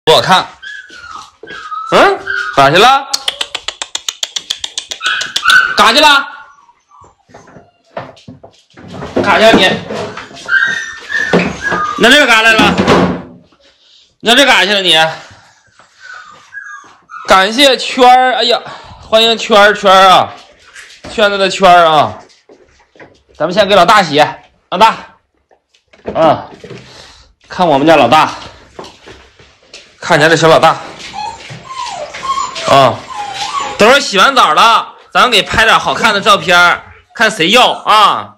不好看。嗯，哪去了？嘎去了？嘎去了你？那这嘎来了？那这嘎去了你？感谢圈儿，哎呀，欢迎圈儿啊，圈子的圈儿啊。咱们先给老大洗，老大，看我们家老大，看见这小老大。等会儿洗完澡了，咱们给拍点好看的照片，看谁要啊！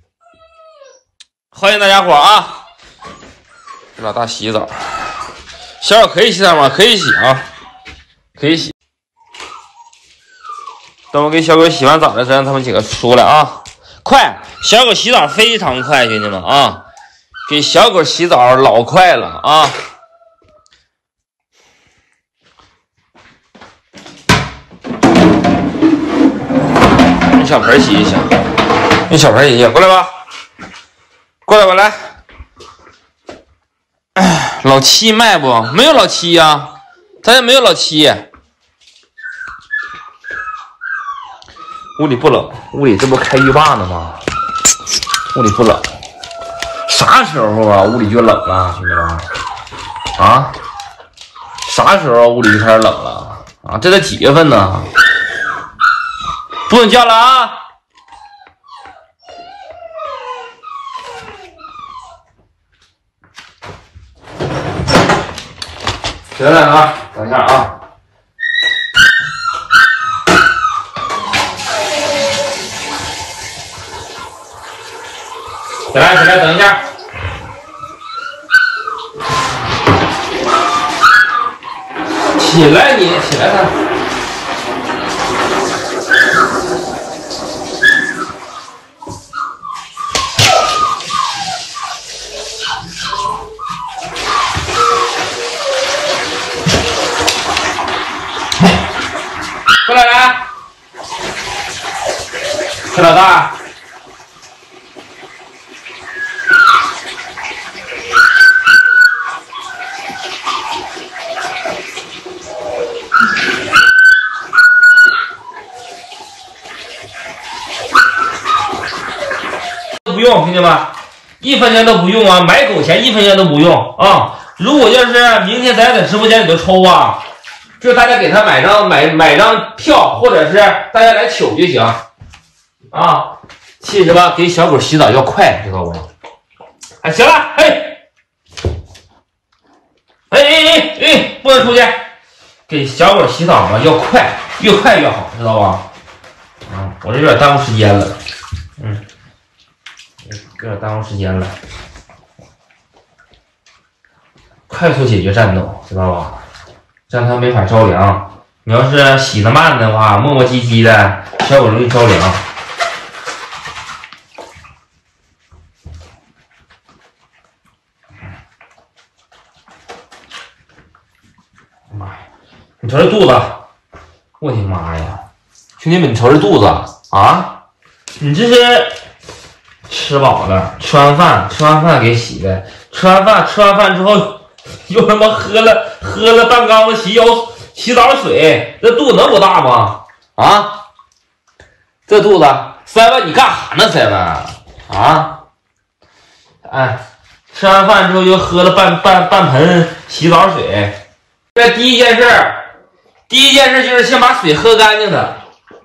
欢迎大家伙啊！给老大洗澡，小狗可以洗澡吗？可以洗啊，可以洗。等我给小狗洗完澡了，再让他们几个出来啊！快，小狗洗澡非常快，兄弟们啊！给小狗洗澡老快了啊！用小盆洗一下，用小盆洗一下，过来吧，过来吧，来。老七卖不？没有老七呀，咱也没有老七。屋里不冷，屋里这不开浴霸呢吗？屋里不冷，啥时候啊？屋里就冷了，兄弟们啊？啥时候屋里就开始冷了啊？这才几月份呢？不准叫了啊！起来啊！等一下啊！起来，等一下！起来你，起来他！过来来，这老大。不用，兄弟们，1分钱都不用啊！买狗钱1分钱都不用啊！如果要是明天咱在直播间里头抽啊，就是大家给他买张票，或者是大家来取就行啊。其实吧，给小狗洗澡要快，知道不？哎，行了，不能出去。给小狗洗澡嘛要快，越快越好，知道吧？我这有点耽误时间了，有点耽误时间了。快速解决战斗，知道吧？这样它没法着凉。你要是洗得慢的话，磨磨唧唧的，小狗容易着凉。妈呀！你瞅这肚子，我的妈呀！兄弟们，你瞅这肚子啊！你这是吃饱了，吃完饭给洗的，吃完饭之后又他妈喝了半缸子洗澡水，这肚子能多大吗？啊，这肚子，7你干啥呢7啊？哎，吃完饭之后又喝了半盆洗澡水。这第一件事就是先把水喝干净的。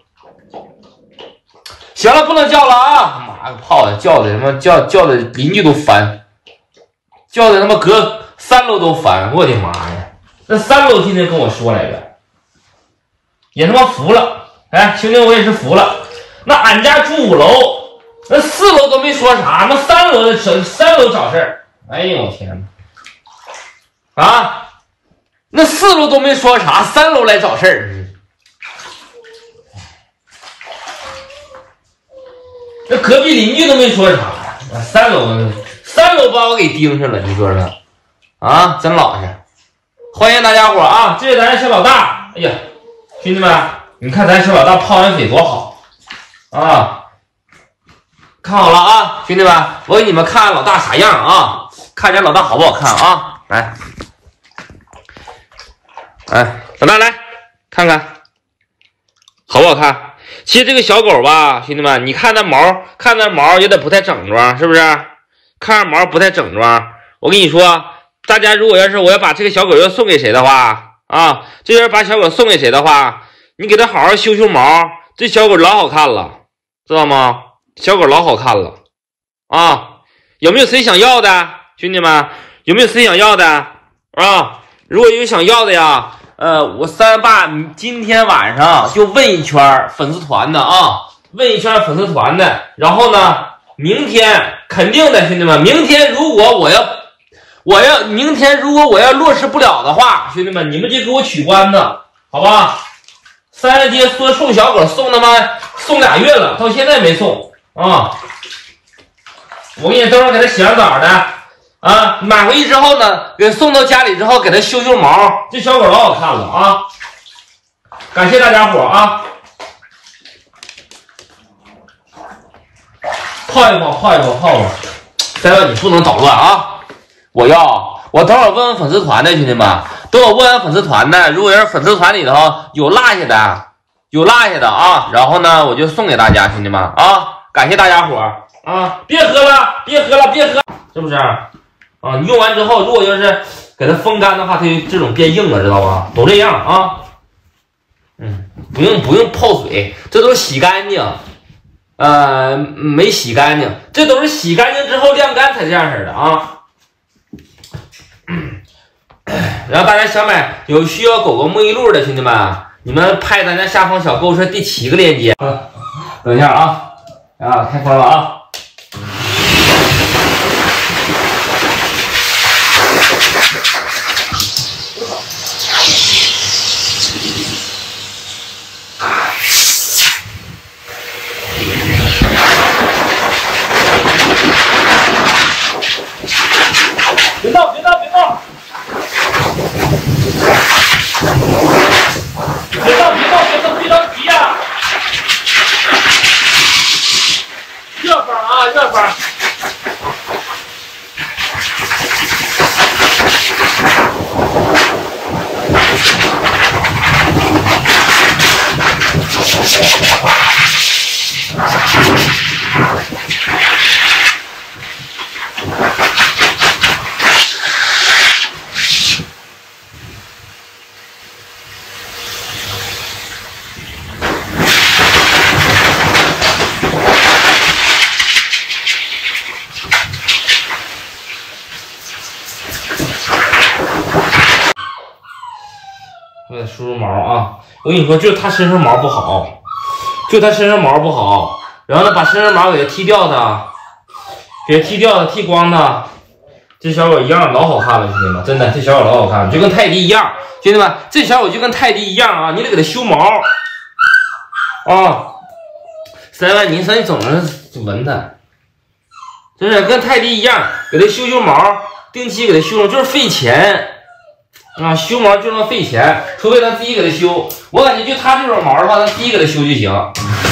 行了，不能叫了啊！妈个炮的，叫的他妈叫的邻居都烦，叫的他妈隔3楼都烦，我的妈呀！那3楼天天跟我说来着，也他妈服了。哎，兄弟，我也是服了。那俺家住5楼，那4楼都没说啥，那3楼找事儿。哎呦我天哪！啊，那4楼都没说啥，3楼来找事儿。这隔壁邻居都没说啥，3楼把我给盯上了，你说说啊，真老实。欢迎大家伙啊，这是咱小老大。哎呀，兄弟们，你看咱小老大泡完水多好啊！看好了啊，兄弟们，我给你们看看老大啥样啊，看见老大好不好看啊？来， 哎，老大来看看，好不好看？其实这个小狗吧，兄弟们，你看那毛有点不太整装，是不是？看着毛不太整装。我跟你说，大家如果要是我要把这个小狗要送给谁的话啊，这要是把小狗送给谁的话，你给它好好修毛，这小狗老好看了，知道吗？小狗老好看了啊！有没有谁想要的，兄弟们？有没有谁想要的啊？如果有想要的呀，我三爸今天晚上就问一圈粉丝团的啊，问一圈粉丝团的，然后呢，明天肯定的，兄弟们，明天如果我要明天如果我要落实不了的话，兄弟们，你们就给我取关子，好吧？三爷爹说送小狗送他妈送2月了，到现在没送啊！我给你等会儿给他洗上澡的啊，买回去之后呢，给送到家里之后给他修毛，这小狗老好看了啊！感谢大家伙啊！泡一泡，三哥你不能捣乱啊！我等会儿问问粉丝团的兄弟们，等我问完粉丝团的，如果要是粉丝团里头有落下的啊，然后呢我就送给大家兄弟们啊！感谢大家伙啊！别喝了，是不是？啊，你用完之后，如果要是给它风干的话，它就这种变硬了，知道吧？都这样啊。不用泡水，这都是洗干净。没洗干净，这都是洗干净之后晾干才这样式的啊。然后大家想买有需要狗狗沐浴露的兄弟们，你们拍咱家下方小购物车第7个链接。等一下啊，开封了啊。别闹！别着急呀！热风啊，热风！梳毛啊！我跟你说，就是它身上毛不好，然后呢，把身上毛给它剃掉的，剃光的，这小狗一样老好看了，兄弟们，真的，这小狗老好看了，就跟泰迪一样，兄弟们，这小狗就跟泰迪一样啊，你得给它修毛啊！3万，你说你总是闻它，真是跟泰迪一样，给它修毛，定期给它修毛，就是费钱。啊，修毛就能费钱，除非咱自己给它修。我感觉就它这种毛的话，咱自己给它修就行。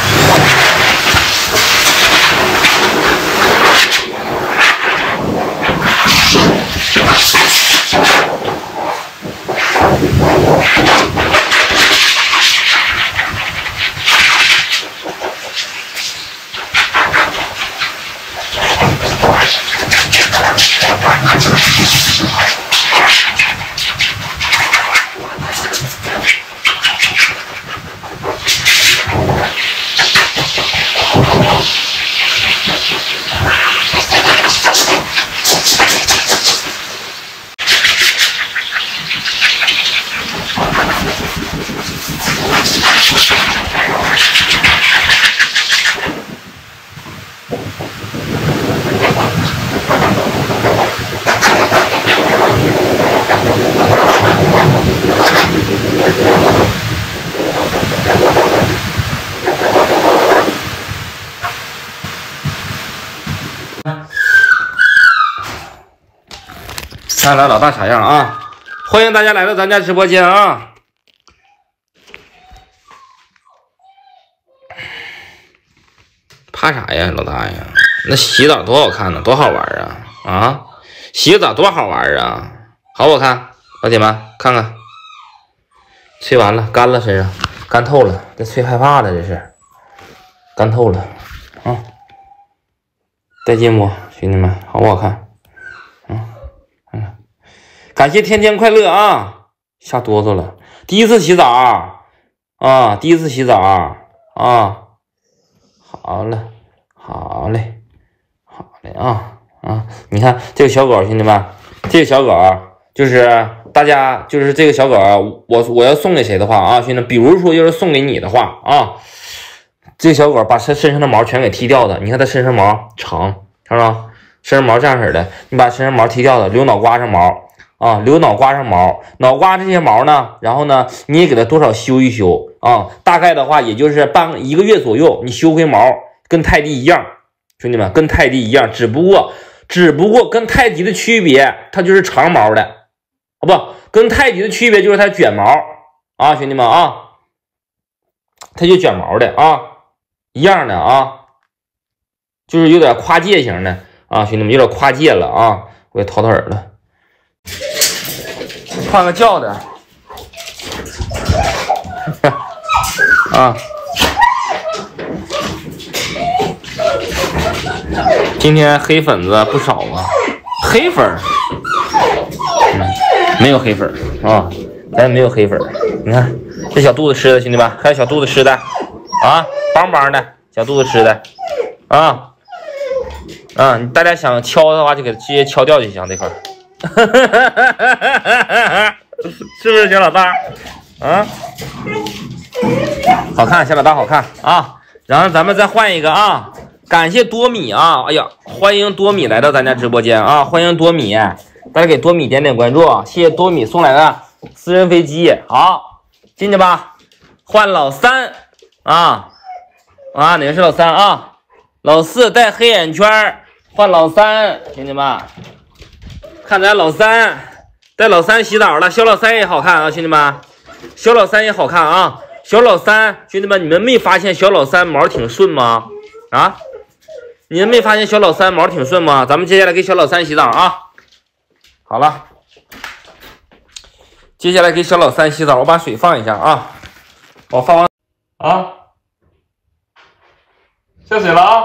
看来老大啥样啊？欢迎大家来到咱家直播间啊！怕啥呀，老大呀？那洗澡多好看呢，多好玩啊！啊，洗个澡多好玩啊！好不好看？老铁们看看， 吹完了，干了，身上干透了，这吹害怕了，这是干透了啊！带劲不，兄弟们，好不好看？感谢天天快乐啊！吓哆嗦了，第一次洗澡啊，第一次洗澡啊！好了，好嘞，好嘞啊！你看这个小狗，兄弟们，这个小狗就是大家就是这个小狗，我要送给谁的话啊，兄弟，比如说要是送给你的话啊，这个小狗把它身上的毛全给剃掉的，你看它身上毛长，看到吗？身上毛这样式的，你把身上毛剃掉的，留脑瓜上毛啊，留脑瓜上毛，脑瓜这些毛呢，然后呢，你也给它多少修一修啊，大概的话也就是1个月左右，你修回毛，跟泰迪一样，兄弟们，跟泰迪一样，只不过跟泰迪的区别，它就是长毛的，不，跟泰迪的区别就是它卷毛啊，兄弟们啊，它就卷毛的啊，一样的啊，就是有点跨界型的啊，兄弟们有点跨界了啊，我给掏掏耳朵。换个叫的啊！今天黑粉子不少啊，黑粉没有黑粉啊，咱没有黑粉。你看这小肚子吃的，兄弟们，还有小肚子吃的啊，邦邦的小肚子吃的啊！大家想敲的话，就给直接敲掉就行这块。是不是小老大啊？好看，小老大好看啊！然后咱们再换一个啊！感谢多米啊！哎呀，欢迎多米来到咱家直播间啊！欢迎多米，大家给多米点点关注，谢谢多米送来的私人飞机。好，进去吧。换老三啊！哪个是老三啊？老四带黑眼圈，换老三，兄弟们。看咱老三带老三洗澡了，小老三也好看啊，兄弟们，小老三也好看啊，小老三，兄弟们，你们没发现小老三毛挺顺吗？啊，你们没发现小老三毛挺顺吗？咱们接下来给小老三洗澡啊，好了，接下来给小老三洗澡，我把水放一下啊，我放完啊，下水了啊，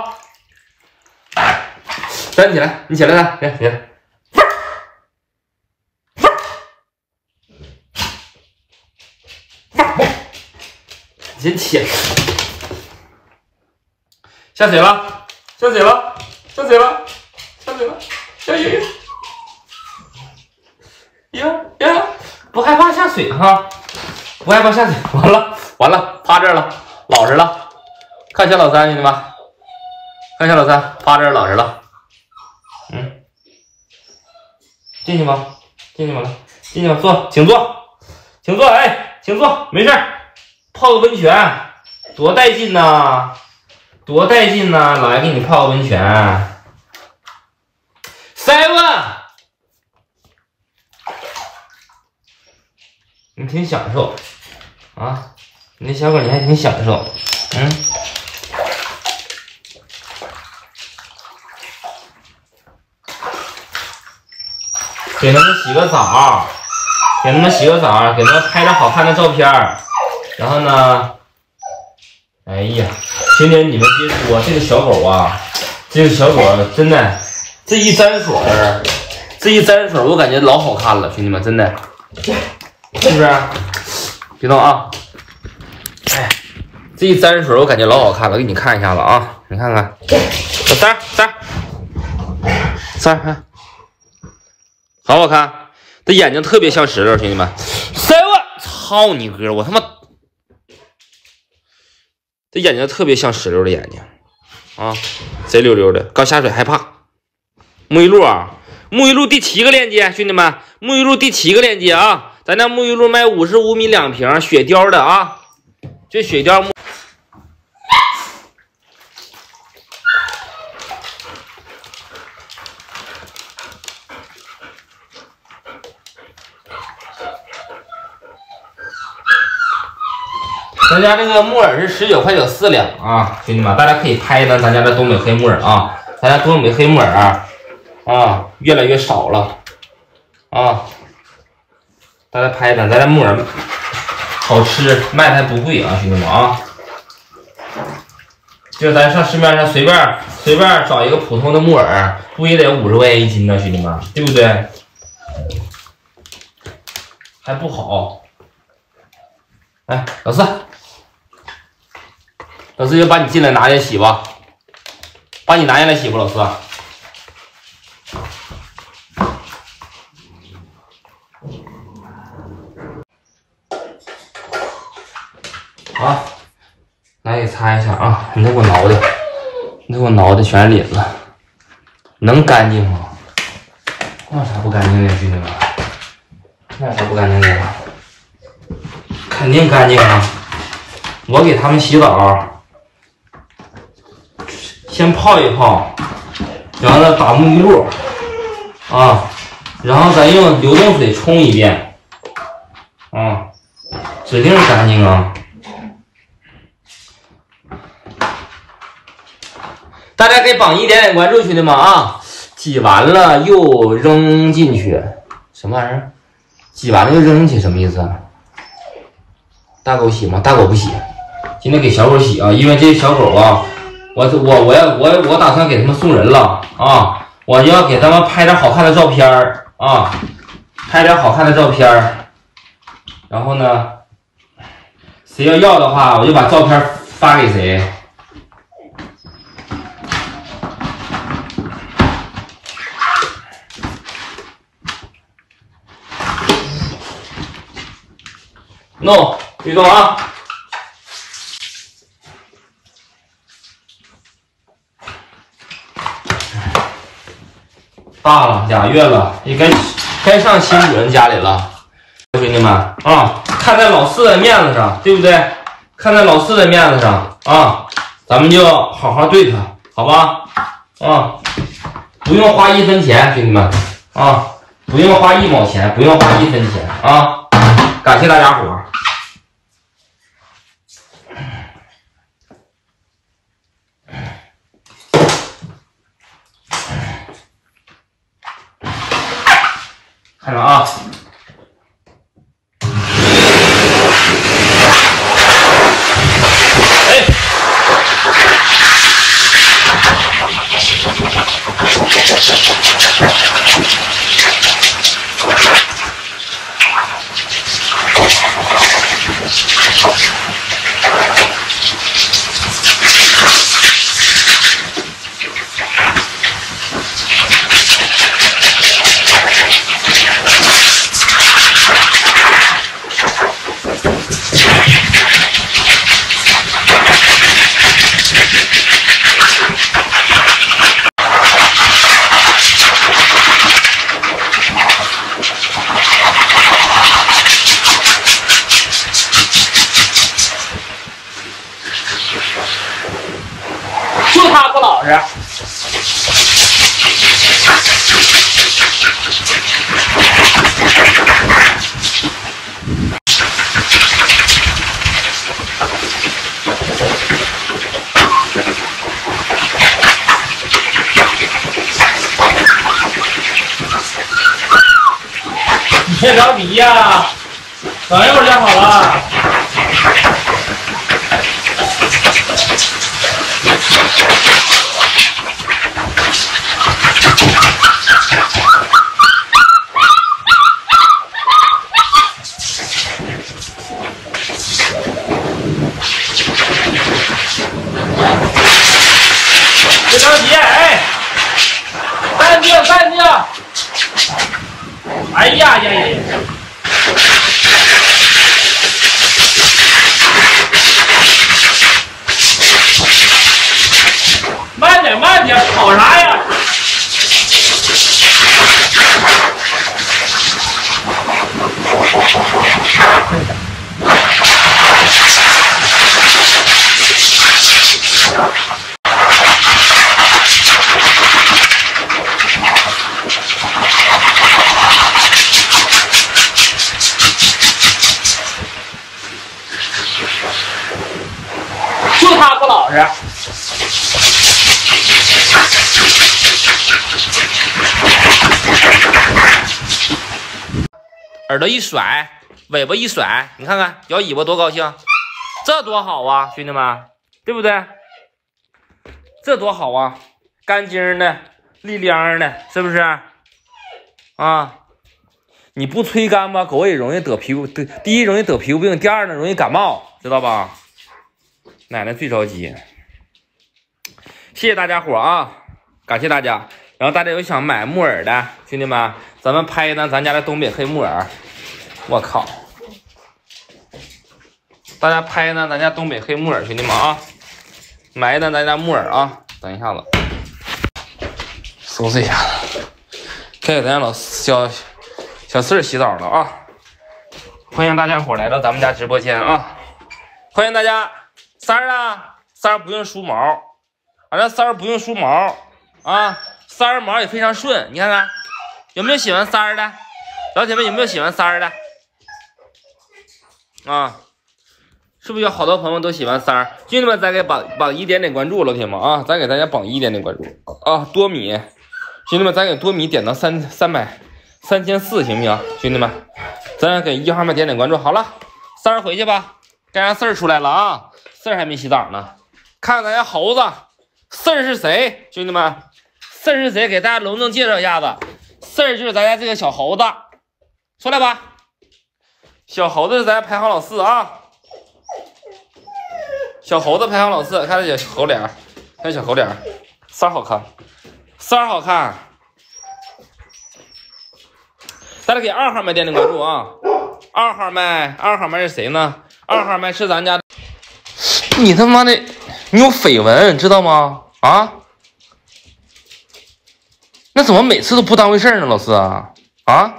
站起来，你起来来，起来。先起来，下水了，下水了，下水了，下水了，呀，不害怕下水哈，不害怕下水，完了，趴这儿了，老实了，看小老三，兄弟们，看小老三趴这儿老实了，进去吧，坐，请坐，哎，请坐，没事儿。泡个温泉，多带劲呐！来，给你泡个温泉。7，你挺享受啊？你这小狗你还挺享受，给他们洗个澡，给他们拍点好看的照片。然后呢，哎呀，兄弟你们别说，这个小狗啊，真的，这一沾水，我感觉老好看了，兄弟们，真的，是不是？别动啊！哎，这一沾水，我感觉老好看了，给你看一下子啊，你看看，小三儿，好不好看？这眼睛特别像石头，兄弟们。操你哥！我他妈！这眼睛特别像石榴的眼睛啊，贼溜溜的。刚下水害怕。沐浴露啊，沐浴露第7个链接，兄弟们，沐浴露第7个链接啊！咱家沐浴露卖55米2瓶，雪貂的啊，这雪貂沐。咱家这个木耳是19.9块4两啊，兄弟们，大家可以拍呢。咱家的东北黑木耳啊，咱家东北黑木耳啊，越来越少了啊。大家拍呢，咱家木耳好吃，卖的还不贵啊，兄弟们啊！就咱上市面上随便找一个普通的木耳，不也得50块钱1斤呢，兄弟们，对不对？还不好。哎，老四，就把你进来拿进来洗吧，把你拿进来洗吧，老四。好，来给擦一下啊！你那给我挠的全是领子，能干净吗？那有啥不干净的，兄弟们？那有啥不干净的？肯定干净啊！我给他们洗澡，先泡一泡，然后呢打沐浴露啊，然后咱用流动水冲一遍啊，指定干净啊！大家给榜一点点关注，兄弟们啊！挤完了又扔进去，什么玩意儿？挤完了又扔进去，什么意思啊？大狗洗吗？大狗不洗，今天给小狗洗啊！因为这小狗啊，我打算给他们送人了啊！我要给他们拍点好看的照片啊，拍点好看的照片，然后呢，谁要的话，我就把照片发给谁。弄，别动啊！大了2月了，也该上新主人家里了，兄弟们啊！看在老四的面子上，对不对？看在老四的面子上啊，咱们就好好对他，好吧？啊，不用花1分钱，兄弟们啊，不用花1毛钱，不用花1分钱啊！感谢大家伙。看着啊！哎，就他不老实。你别着急呀，等一会儿就好了。别着急，哎，淡定淡定。哎呀呀呀！慢点慢点，跑啥呀？就他不老实。耳朵一甩， 尾巴一甩，你看看摇尾巴多高兴，这多好啊，兄弟们，对不对？这多好啊，干净的，利亮的，是不是？啊，你不吹干吧，狗也容易得皮肤，第一容易得皮肤病，第二呢容易感冒，知道吧？奶奶最着急。谢谢大家伙啊，感谢大家。然后大家有想买木耳的兄弟们，咱们拍呢咱家的东北黑木耳。我靠！大家拍呢咱家东北黑木耳，兄弟们啊，买呢咱家木耳啊。等一下子，收拾一下，该给咱家老小四儿洗澡了啊！欢迎大家伙来到咱们家直播间啊！欢迎大家，三儿啊，三儿不用梳毛，反正三儿不用梳毛啊，三儿毛也非常顺，你看看有没有喜欢三儿的？老铁们有没有喜欢三儿的？啊，是不是有好多朋友都喜欢三儿？兄弟们，咱给榜一点点关注，老铁们啊，咱给大家榜一点点关注啊！多米，兄弟们，咱给多米点到3400，行不行？兄弟们，咱给1号麦点点关注。好了，三儿回去吧，该让四儿出来了啊！四儿还没洗澡呢，看看咱家猴子，四儿是谁？兄弟们，四儿是谁？给大家隆重介绍一下子，四儿就是咱家这个小猴子，出来吧。小猴子是咱家排行老4啊，小猴子排行老4，看这小猴脸，看小猴脸，三儿好看，三儿好看。大家给2号麦点点关注啊！2号麦是谁呢？2号麦是咱家的。你他妈的，你有绯闻知道吗？啊？那怎么每次都不当回事呢，老四啊？啊？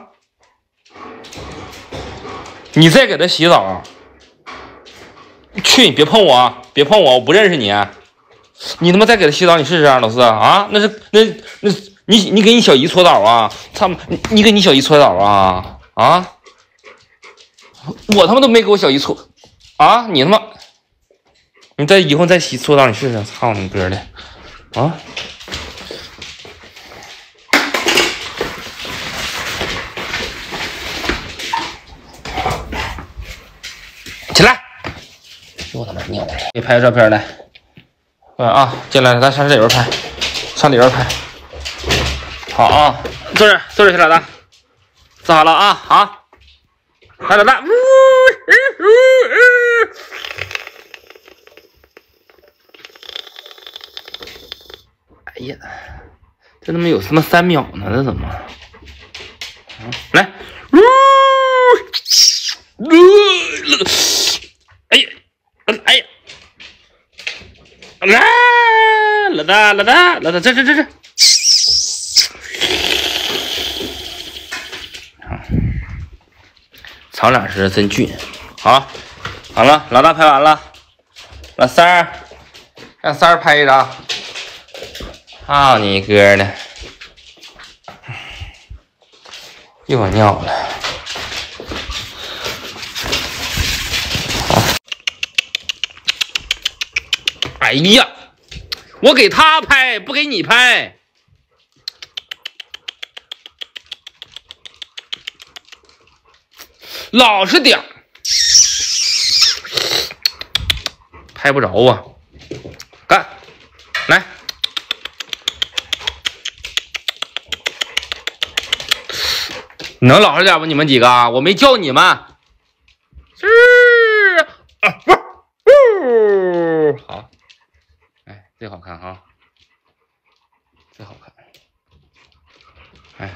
你再给他洗澡，去，你别碰我，别碰我，我不认识你。你他妈再给他洗澡，你试试啊，老四啊？那你给你小姨搓澡啊？你给你小姨搓澡啊？啊？我他妈都没给我小姨搓啊！你他妈，你以后再搓澡，你试试，操你哥的啊！起来！我他妈尿了！给拍个照片来。啊，进来了，咱上里边拍，上里边拍。好啊，坐着去，老大，坐好了啊，好，来，老大，哎呀，这他妈有他妈3秒呢，这怎么？来，哎呀，哎呀，来，老大，这。草两是真俊，好了，老大拍完了，老三儿，让三儿拍一张。啊，你哥的，一会儿尿了。哎呀，我给他拍，不给你拍。老实点，拍不着啊！干，来，能老实点不？你们几个，我没叫你们。是啊，好，哎，这好看哈，这好看，哎。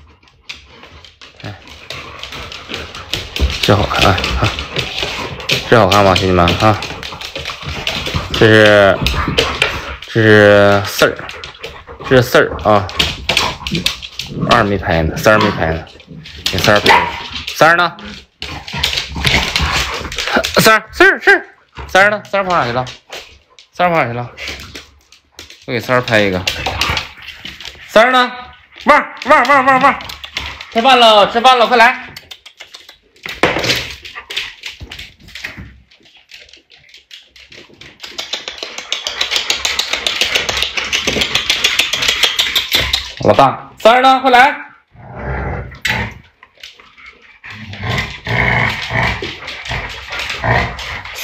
这好看啊！这好看吗，兄弟们啊？这是四儿，这是四儿啊。2没拍呢，3没拍呢，给3拍。3呢？3呢？3跑哪去了？3跑哪去了？我给3拍一个。3呢？旺！吃饭了，快来！老大，3呢？快来！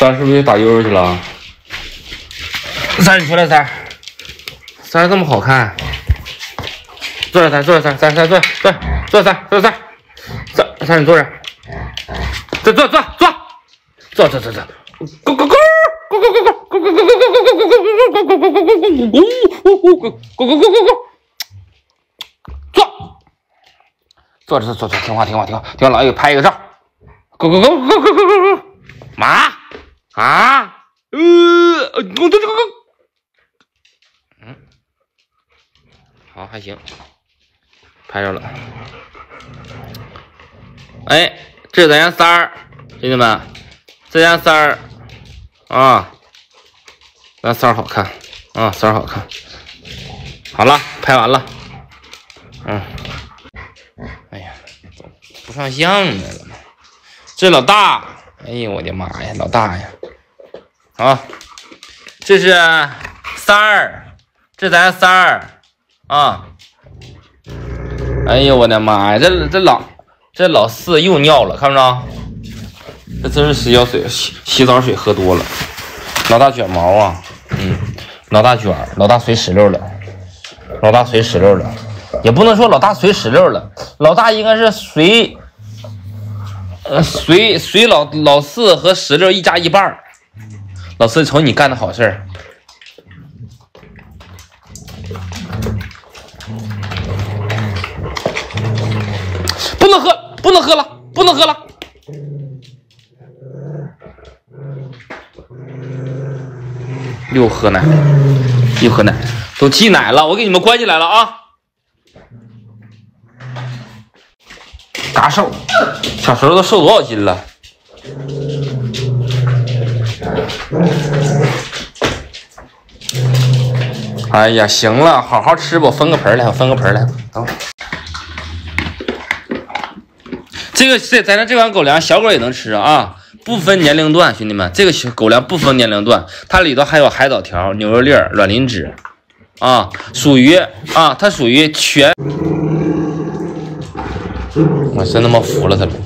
三是不是打悠悠去了？三你出来，三这么好看，坐着坐着三你坐着，坐，咕咕咕。坐，听话，老爷拍一个照。妈啊，好，还行，拍着了。哎，这是咱家三儿，兄弟们，这家三儿啊，咱三儿好看啊，三儿好看。好了，拍完了。哎呀，不上相来了。这老大，哎呦我的妈呀，老大呀！好，这是三儿，这咱三儿啊。哎呦我的妈呀，这老四又尿了，看不着？这真是洗脚水、洗澡水喝多了。老大卷毛啊，老大卷，老大随石榴了，也不能说老大随石榴了，老大应该是随老四和石榴一家一半。老四瞅你干的好事儿。不能喝了。又喝奶，都挤奶了，我给你们关起来了啊！嘎瘦，小时候都瘦多少斤了？哎呀，行了，好好吃吧，我分个盆来，啊。咱这款狗粮，小狗也能吃啊，不分年龄段，兄弟们，这个狗粮不分年龄段，它里头还有海藻条、牛肉粒、卵磷脂，啊，它属于全。我真他妈服了它了。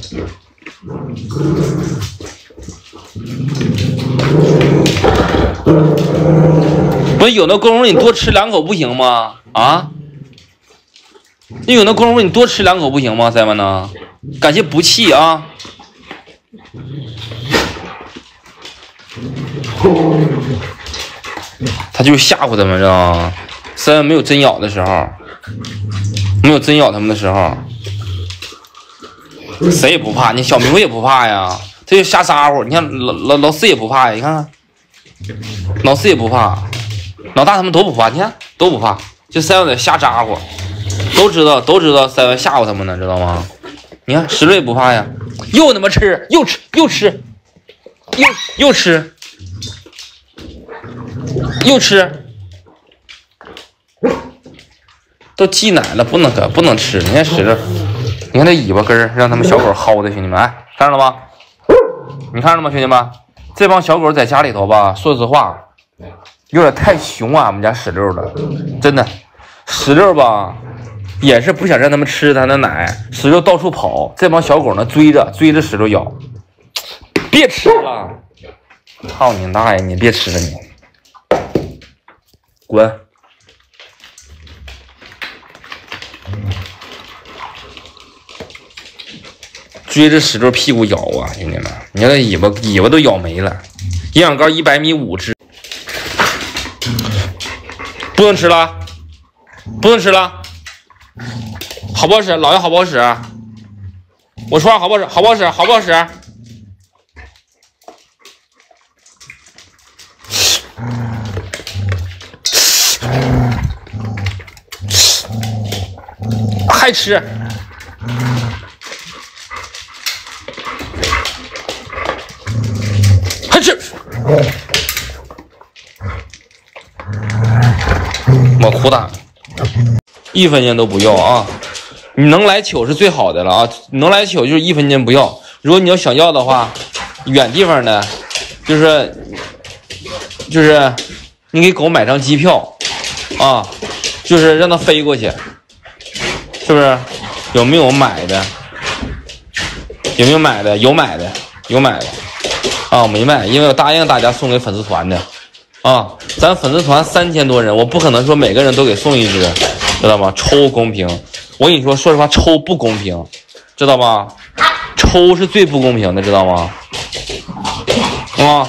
不是有那功夫你多吃2口不行吗？啊？你有那功夫你多吃2口不行吗？塞曼呢？感谢不弃啊！他就是吓唬他们，知道吗？塞曼没有真咬的时候，他们的时候，谁也不怕，你小明也不怕呀，他就瞎咋呼。你看老四也不怕呀，你看看，老四也不怕，老大他们都不怕，你看都不怕，就塞曼在瞎咋呼，都知道塞曼吓唬他们呢，知道吗？你看石榴也不怕呀，又他妈吃，又吃，都挤奶了，不能吃。你看石榴，你看这尾巴根儿，让他们小狗薅的，兄弟们，哎，看着了吗？你看着了吗，兄弟们？这帮小狗在家里头吧，说实话，有点太熊啊，我们家石榴了，真的，石榴吧。也是不想让他们吃他的奶，石榴到处跑，这帮小狗呢追着石榴咬，别吃了，操你大爷，你别吃了你，滚！追着石榴屁股咬啊，兄弟们，你看尾巴都咬没了，营养膏100米5只，不能吃了。好不好使？老爷好不好使？我说话好不好使？好不好使？还吃？我苦打，1分钱都不要啊！你能来取是最好的了啊！能来取就是1分钱不要。如果你要想要的话，远地方的，就是你给狗买张机票啊，就是让它飞过去，是不是？有没有买的？有买的。 啊，没卖，因为我答应大家送给粉丝团的。啊，咱粉丝团3000多人，我不可能说每个人都给送一只，知道吗？抽公平，我跟你说，说实话，抽不公平，知道吗？抽是最不公平的，知道吗？啊，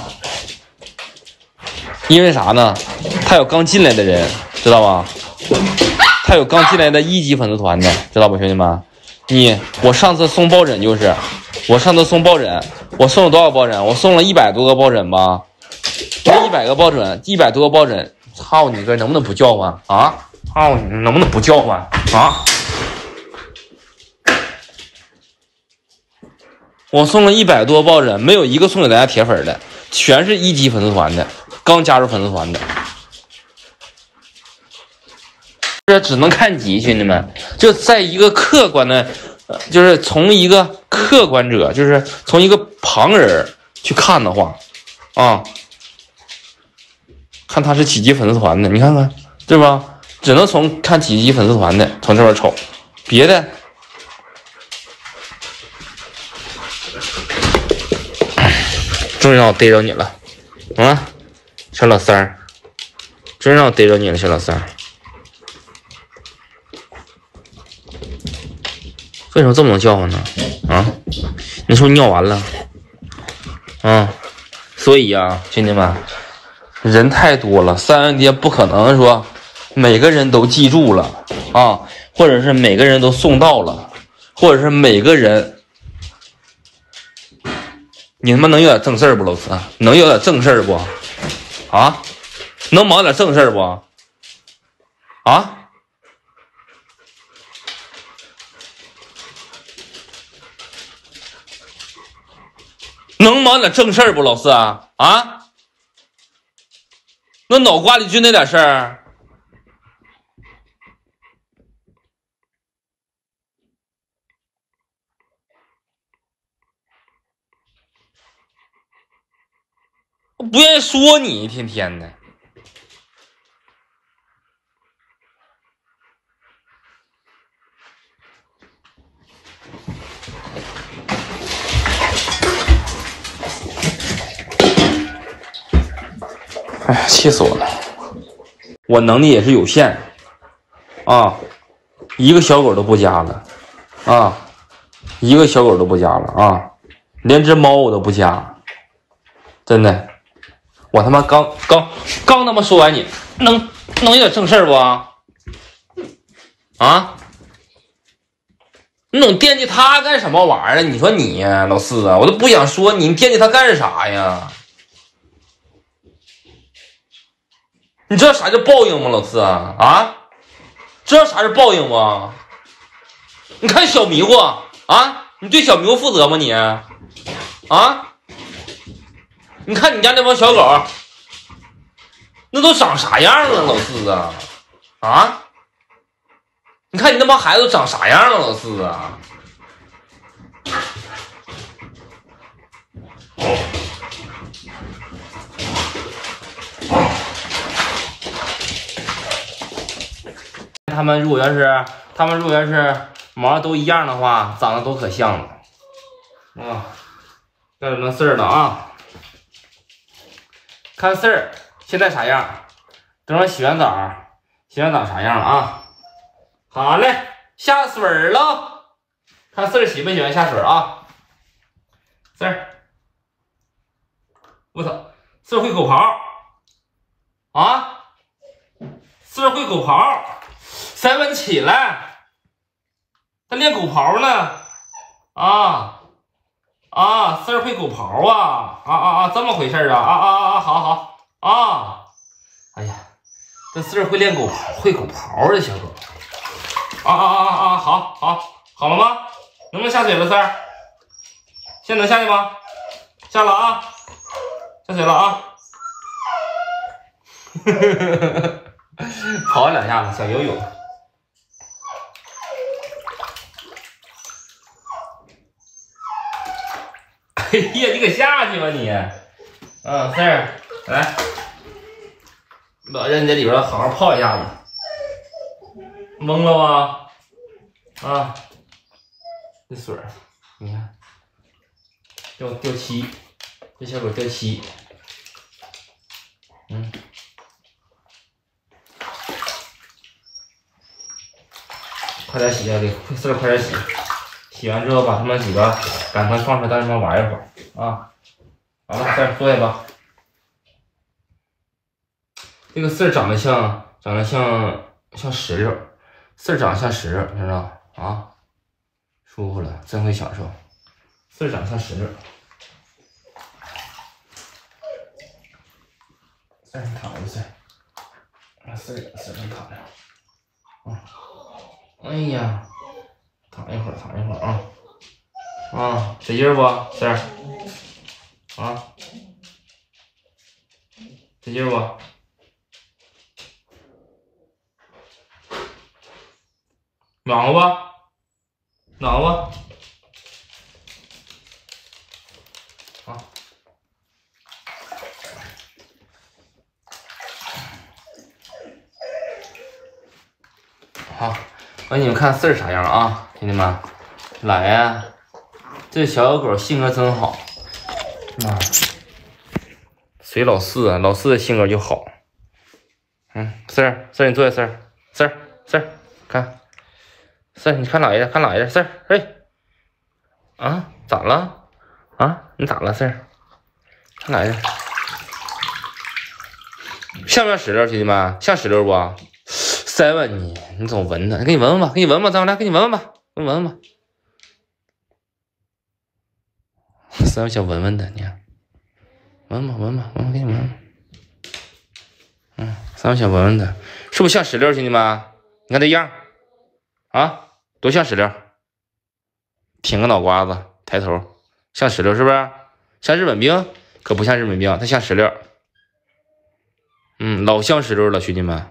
因为啥呢？他有刚进来的人，知道吗？他有刚进来的1级粉丝团的，知道吧，兄弟们？我上次送抱枕就是，我上次送抱枕，我送了多少抱枕？我送了100多个抱枕吧。那100个抱枕，100多个抱枕，操你哥，能不能不叫唤啊？操你，能不能不叫唤啊？我送了100多抱枕，没有一个送给大家铁粉的，全是1级粉丝团的，刚加入粉丝团的。这只能看级，兄弟们，就在一个客观的，就是从一个客观者，就是从一个旁人去看的话，啊。看他是几级粉丝团的，你看看，对吧？只能从看几级粉丝团的，从这边瞅，别的，终于让我逮着你了，啊，小老三儿，终于让我逮着你了，小老三儿，为什么这么能叫唤呢？啊，你是不是尿完了？啊，所以呀，兄弟们。人太多了，3元碟不可能说每个人都记住了啊，或者是每个人都送到了，或者是每个人，你他妈能有点正事儿不，老师？能有点正事儿不？啊？能忙点正事儿不？啊？能忙点正事儿不，老师啊？啊？那脑瓜里就那点事儿，我不愿意说你一天天的。哎呀，气死我了！我能力也是有限啊，一个小狗都不加了啊，一个小狗都不加了啊，连只猫我都不加，真的，我他妈刚他妈说完你，能有点正事儿不？啊？你总惦记他干什么玩意儿？你说你老四啊，我都不想说你惦记他干啥呀？你知道啥叫报应吗，老四啊？啊？知道啥是报应吗？你看小迷糊啊，你对小迷糊负责吗你？啊？你看你家那帮小狗，那都长啥样了，老四啊？啊？你看你那帮孩子都长啥样了，老四啊？他们如果要是毛都一样的话，长得都可像了。啊，该轮到四儿了啊！看四儿现在啥样？等会儿洗完澡啥样了啊？好嘞，下水喽！看四儿喜不喜欢下水啊？四儿，我操，四儿会狗刨啊！四儿会狗刨。7起来，他练狗刨呢，四儿会狗刨啊，这么回事啊，好啊，哎呀，这四儿会练狗刨，会狗刨的小狗，好了吗？能不能下水了，四儿？现在能下去吗？下了啊，下水了啊，跑了2下子，小游泳。哎呀，你可下去吧你！四儿，来，把人在里边好好泡一下子，懵了吧？啊，这水儿，你看，掉漆， 这小狗掉漆。快点洗啊！得四快点洗。洗完之后把它们几个赶快放出来，让它们玩一会儿啊。好了，再坐下吧。这个丝长得像石榴，丝长得像石榴，知道啊？舒服了，真会享受。丝长得像石榴。丝躺着丝，丝躺着。哎呀，躺一会儿啊！得劲儿不，丝儿？啊，得劲儿不？暖和不？暖和不？啊！好，我给你们看丝儿啥样啊，兄弟们，来呀！这小狗性格真好，随老四啊，老四的性格就好。丝儿，你坐下，丝儿，看，丝儿，你看老爷子，丝儿，哎，啊，咋了？啊，你咋了，丝儿？看老爷子，像不像石榴，兄弟们？像石榴不？再问你怎么闻它？给你闻闻吧，咱们来，给你闻闻吧，三我想闻闻它，你看，闻吧，给你闻。三我想闻闻它，是不是像石榴，兄弟们？你看这样，啊，多像石榴，挺个脑瓜子，抬头，像石榴是不是？像日本兵？可不像日本兵，它像石榴。老像石榴了，兄弟们。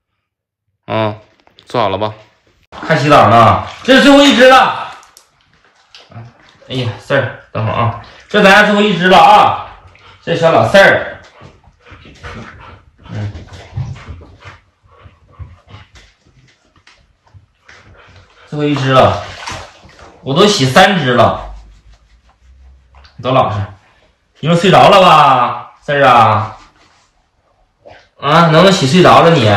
做好了吧？还洗澡呢，这是最后一只了。哎呀，丝儿，等会儿啊，这咱家最后一只了啊，这小老丝儿。最后一只了，我都洗3只了。你多老实，你说睡着了吧，丝儿啊？能不能洗睡着了你？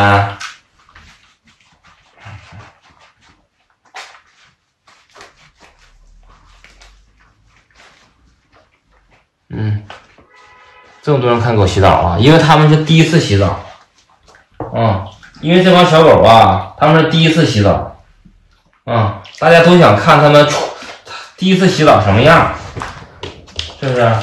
这么多人看狗洗澡啊，因为他们是第一次洗澡。因为这帮小狗啊，他们是第一次洗澡。大家都想看他们第一次洗澡什么样，是不是？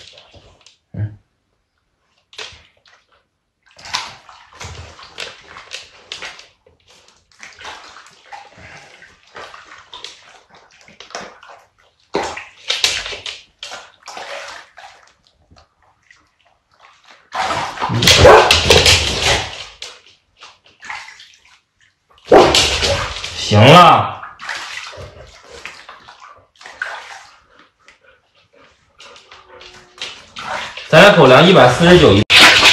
行了，咱家狗粮149一。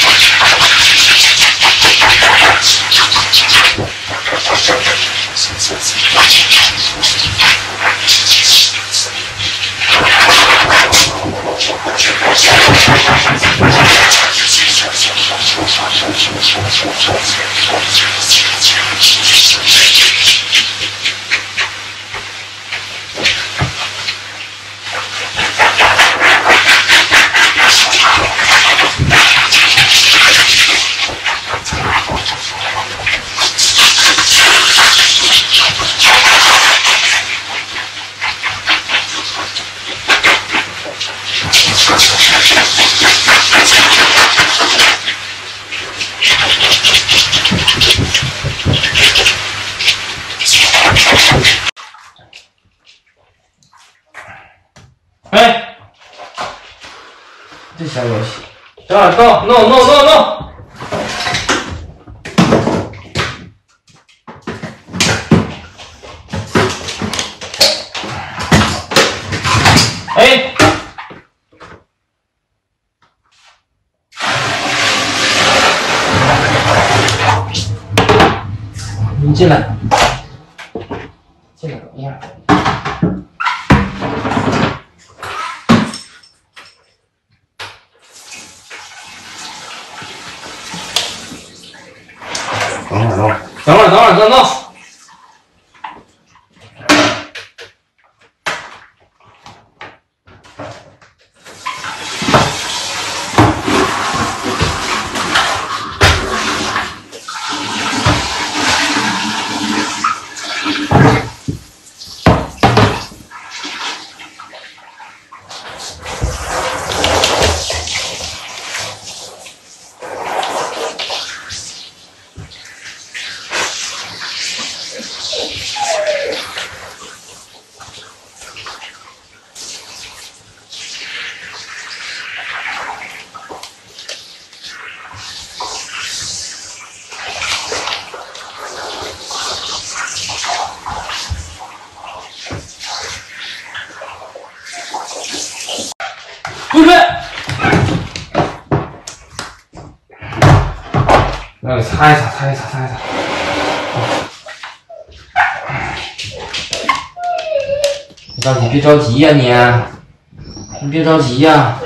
哎，这小游戏，no！哎，你进来，怎么样？ 往上弄。滚出来！那给擦一擦，擦一擦，擦一擦。别着急，别着急呀你别着急呀。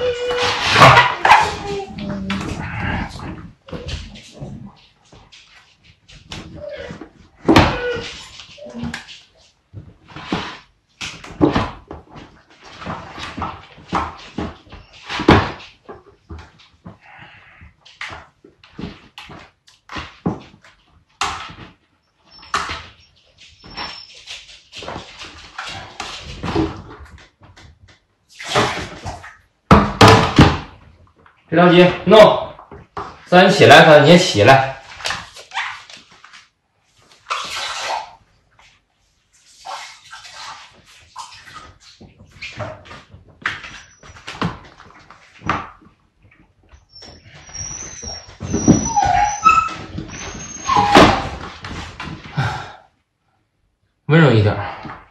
别着急，弄。咱起来，你也起来。温柔一点。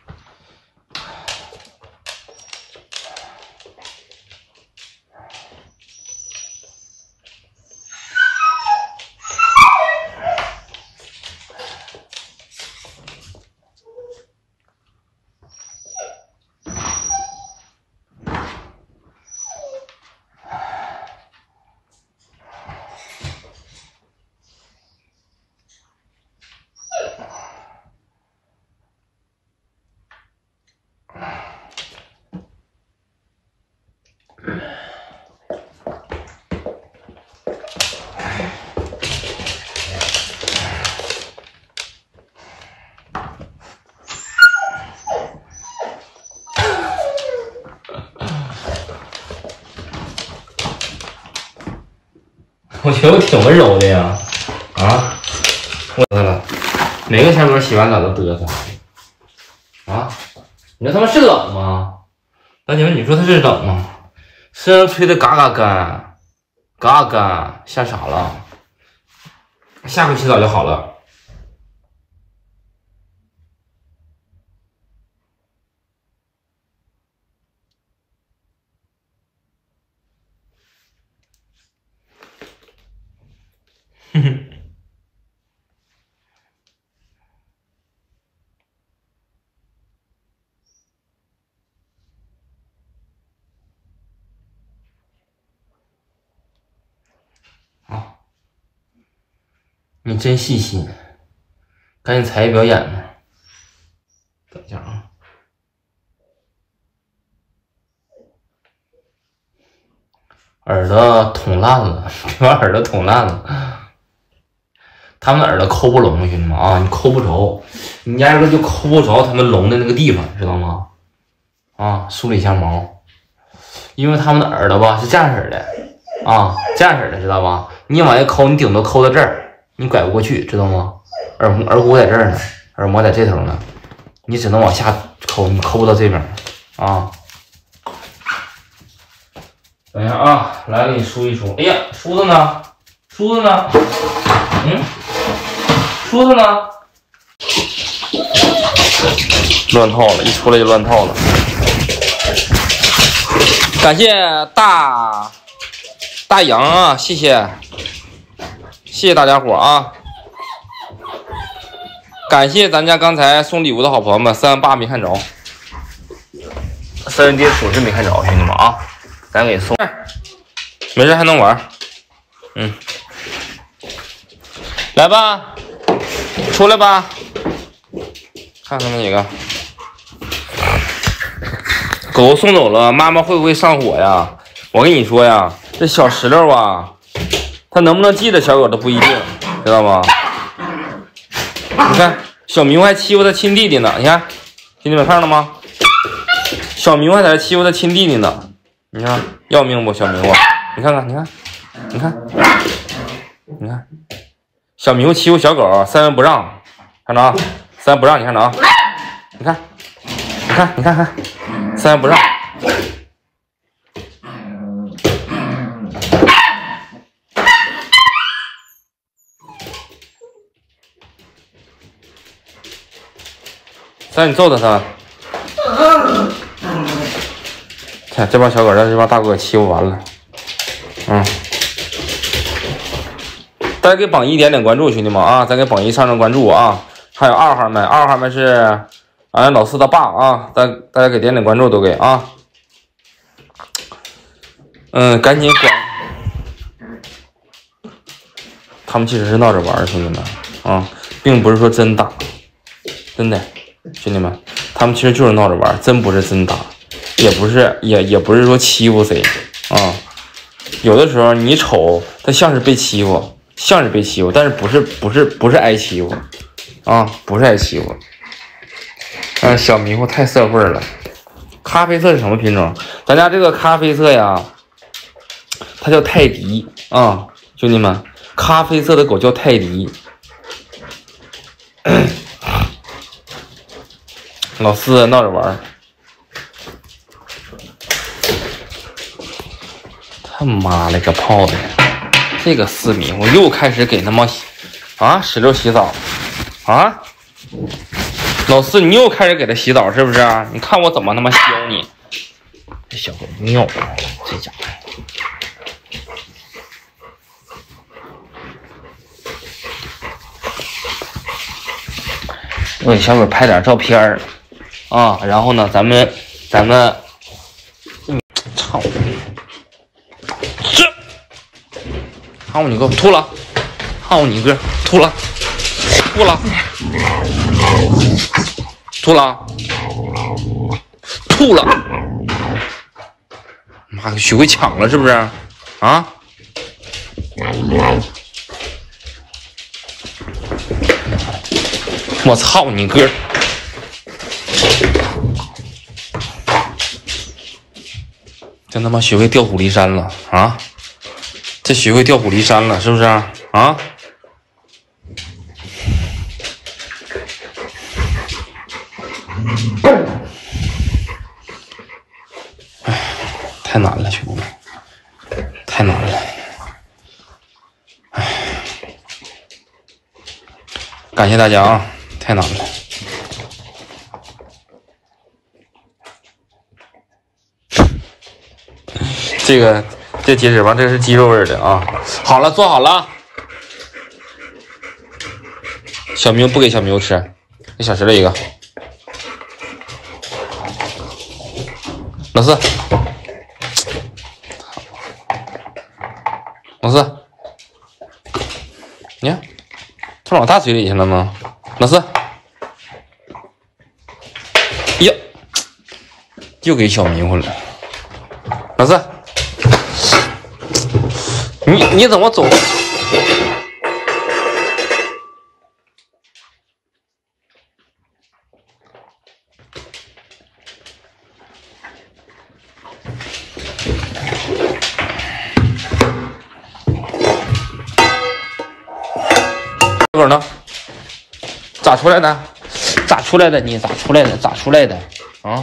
我觉得我挺温柔的呀，啊，我得了，每个小狗洗完澡都嘚瑟，啊，你说他们是冷吗？大姐们，你说他是冷吗？身上吹的嘎嘎干，嘎嘎干，吓傻了。下回洗澡就好了。哼哼。啊，你真细心，赶紧才艺表演呢。等一下啊。耳朵捅烂了，别把耳朵捅烂了。他们的耳朵抠不拢，兄弟们啊，你抠不着，你压根就抠不着他们聋的那个地方，知道吗？啊，梳理一下毛，因为他们的耳朵吧是这样式的啊，这样式的，知道吧？你往下抠，你顶多抠到这儿，你拐不过去，知道吗？耳骨在这儿呢，耳膜在这头呢，你只能往下抠，你抠不到这边啊。等一下啊，来给你梳一梳。哎呀，梳子呢？梳子呢？嗯，梳子呢？乱套了，一出来就乱套了。感谢大杨啊，谢谢大家伙啊！感谢咱家刚才送礼物的好朋友们，318没看着，3人爹属实没看着，兄弟们啊！咱给送，没事还能玩，来吧。 出来吧，看他们几个。狗送走了，妈妈会不会上火呀？我跟你说呀，这小石榴啊，他能不能记得小狗都不一定，知道吗？你看，小迷糊还欺负他亲弟弟呢。你看，兄弟们看到了吗？小迷糊还在这欺负他亲弟弟呢。你看，要命不？小迷糊，你看看，你看，你看，你看，小迷糊欺负小狗，三文不让，看着啊，三文不让，你看着啊，你看，你看，你看看，三文不让。三，你揍他三。看这帮小狗让这帮大狗给欺负完了。大家给榜一点点关注，兄弟们啊！咱给榜一上关注啊！还有2号们，2号们是俺老四的爸啊！大家给点点关注都给啊！赶紧管。他们其实是闹着玩，兄弟们啊，并不是说真打，真的，兄弟们，他们其实就是闹着玩，真不是真打，也不是说欺负谁啊。有的时候你瞅他像是被欺负。像是被欺负，但是不是挨欺负啊，不是挨欺负。小迷糊太社会了。咖啡色是什么品种？咱家这个咖啡色呀，它叫泰迪啊，兄弟们，咖啡色的狗叫泰迪。老四闹着玩，他妈了个炮的！这个四迷糊又开始给他妈石榴洗澡啊！老四，你又开始给他洗澡是不是？你看我怎么他妈削你！这小狗尿，这家伙！我给小狗拍点照片啊，然后呢，咱们，操！操你个吐了！操你个吐了！吐了！吐了！吐了！妈，学会抢了是不是？啊！我操你个！真他妈学会调虎离山了啊！这学会调虎离山了，是不是啊？啊！哎，太难了，兄弟们，太难了！哎，感谢大家啊，太难了。这铁脂肪，这是鸡肉味的啊！好了，做好了。小明不给小明吃，给小石头一个。老四，老四，你看，这往大嘴里去了吗？老四，呀，又给小迷糊了。老四。你怎么走？这会儿呢？咋出来的？咋出来的？你咋出来的？咋出来的？啊？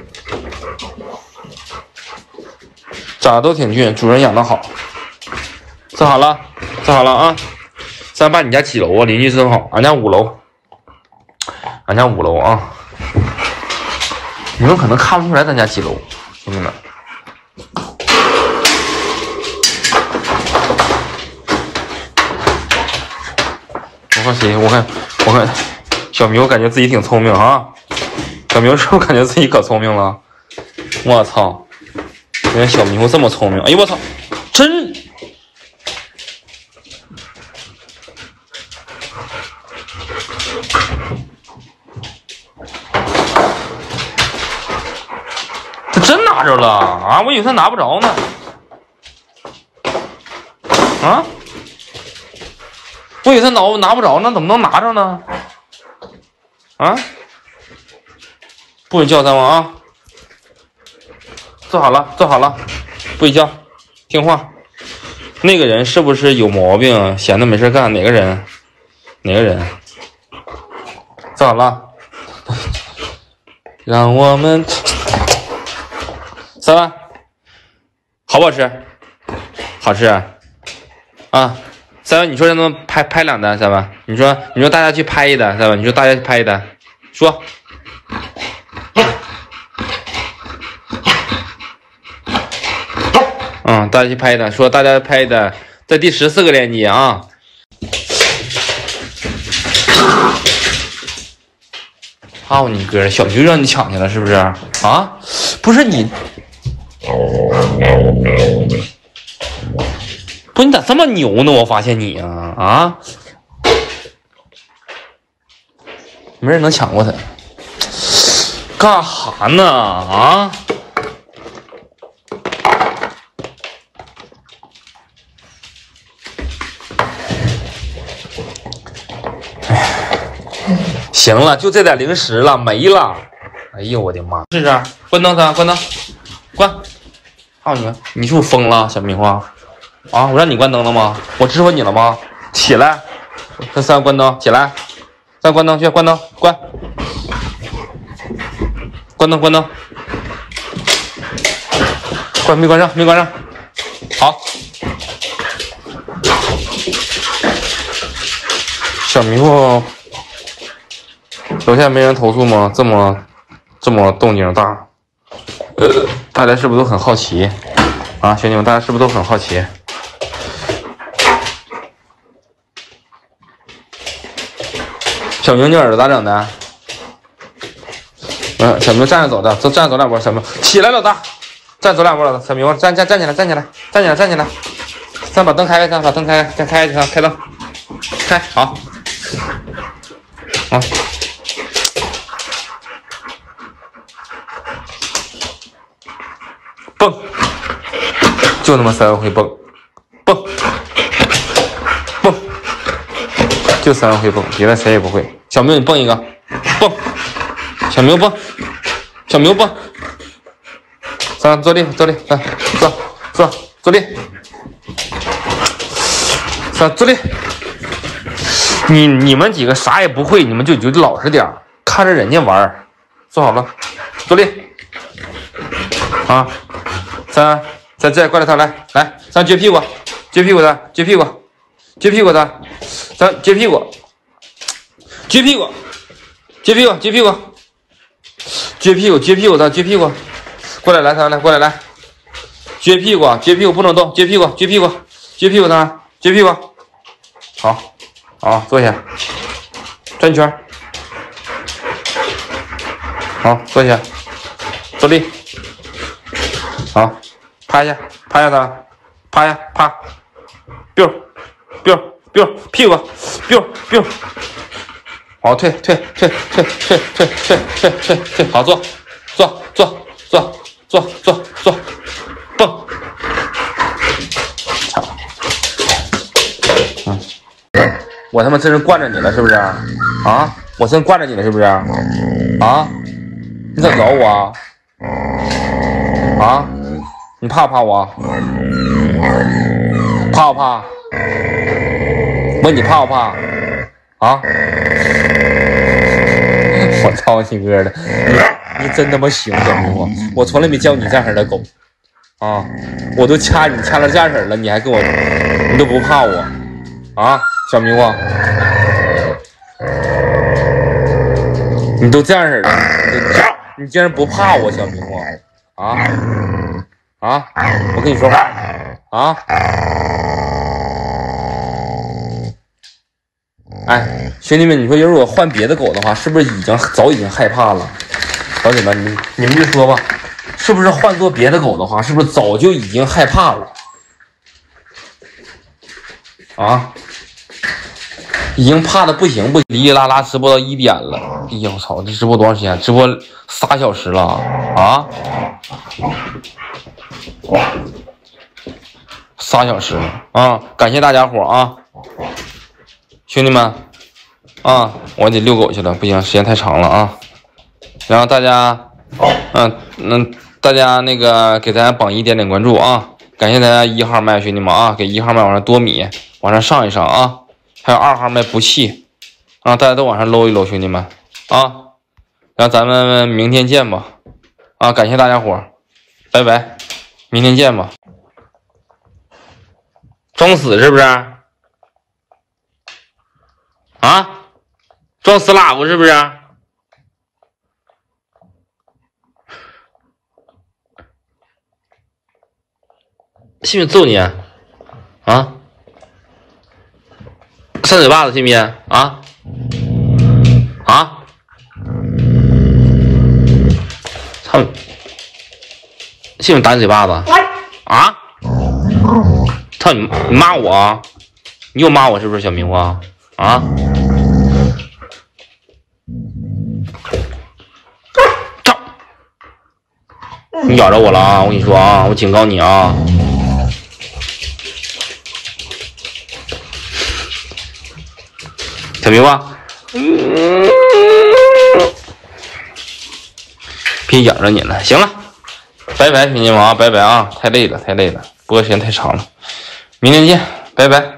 长得都挺俊，主人养得好。做好了，做好了啊！咱把你家几楼啊？邻居真好，俺家5楼，俺家5楼啊！你们可能看不出来咱家几楼，兄弟们。我看谁？我看小明，我感觉自己挺聪明啊！小明是不是感觉自己可聪明了？我操！原来小迷糊这么聪明！哎呦我操，真！ 他真拿着了啊！我以为他拿不着呢。啊！我以为他拿不着呢，怎么能拿着呢？啊！不许叫咱们啊！坐好了，坐好了，不许叫，听话。那个人是不是有毛病？闲的没事干？哪个人？哪个人？坐好了。让我们3万，好不好吃？好吃啊！3万，你说让他们拍2单，3万，你说大家去拍1单，3万，你说大家去拍1单，说。大家去拍1单，说大家拍1单，在第14个链接啊。操你哥，小鱼让你抢去了是不是啊？不是你，不是你咋这么牛呢？我发现你啊，没人能抢过他，干哈呢啊？行了，就这点零食了，没了。哎呦我的妈！试试，关灯关灯，关。操你！你是不是疯了，小迷糊？啊！我让你关灯了吗？我支付你了吗？起来，跟3关灯，起来，3关灯去，关灯，关。关灯，关灯，关没关上？没关上。好。小迷糊。楼下没人投诉吗？这么动静大，大家是不是都很好奇啊？兄弟们，大家是不是都很好奇？小明，你耳朵咋整的？小明站着走的，站着走2步。小明起来，老大，站着走2步，老大。小明站起来，站起来。咱把灯开开，把灯开开，开灯，开好。蹦，就那么3回蹦，就3回蹦，别的谁也不会。小明，你蹦一个，蹦，小明蹦，3坐立，坐立，3坐立，3坐立。你们几个啥也不会，你们就老实点，看着人家玩。坐好了，坐立。啊，3，再过来他来，3撅屁股的，撅屁股的，3撅屁股，撅屁股，过来来，他来过来来，撅屁股不能动，撅屁股他，撅屁股，好，坐下，转一圈，好，坐下，坐立。好，趴下他，趴下，趴 ，biu，屁股 ，biu，好，退，好，坐，蹦，我他妈真是惯着你了，是不是？啊，我真惯着你了，是不是？啊，你咋找我啊？你怕不怕我？怕不怕？问你怕不怕？啊！我操你哥的！你真他妈行，小迷糊！我从来没见过你这样式的狗啊！我都掐你掐了这样式了，你还跟我，你都不怕我啊，小迷糊！你都这样式的，你竟然不怕我，小迷糊啊！我跟你说话啊！哎，兄弟们，你说如果换别的狗的话，是不是早已经害怕了？老铁们，你们就说吧，是不是换做别的狗的话，是不是早就已经害怕了？啊？ 已经怕的不行，不哩哩啦啦直播到1点了。哎呀，我操！这直播多长时间？直播3小时了啊！3小时了啊！感谢大家伙啊，兄弟们啊！我得遛狗去了，不行，时间太长了啊。然后大家，大家那个给咱榜一点点关注啊！感谢大家1号麦兄弟们啊，给1号麦往上多米，往上上一上啊！还有2号麦不弃啊，大家都往上搂一搂，兄弟们啊！然后咱们明天见吧啊！感谢大家伙，拜拜，明天见吧。装死是不是？啊？装死喇叭是不是？信不信揍你啊？啊？扇嘴巴子信不信？啊？啊？操！信不信打你嘴巴子？啊？操你骂我啊！你又骂我是不是小迷糊啊？啊？照！你咬着我了啊！我跟你说啊，我警告你啊！小迷糊，别咬着你了。行了，拜拜，兄弟们啊，拜拜啊！太累了，太累了，播时间太长了，明天见，拜拜。